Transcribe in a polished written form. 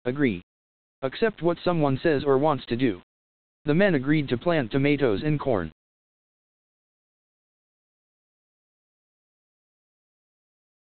Agree. Accept what someone says or wants to do. The men agreed to plant tomatoes and corn.